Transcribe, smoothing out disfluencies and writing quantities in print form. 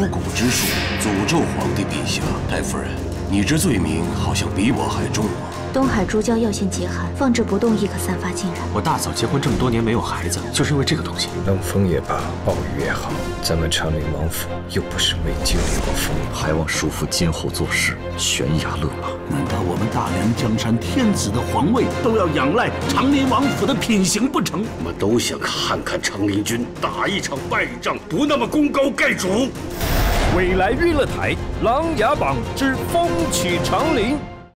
蛊之术，诅咒皇帝陛下。太夫人，你这罪名好像比我还重啊！ 东海诸教药性极寒，放置不动亦可散发浸染。 我大嫂结婚这么多年没有孩子，就是因为这个东西。 冷风也罢，暴雨也好，咱们长陵王府又不是没经历过风浪。 还望叔父今后做事悬崖勒马。 难道我们大梁江山天子的皇位都要仰赖长陵王府的品行不成？ 我们都想看看长陵君打一场败仗，不那么功高盖主。 未来娱乐台《琅琊榜之风起长陵》。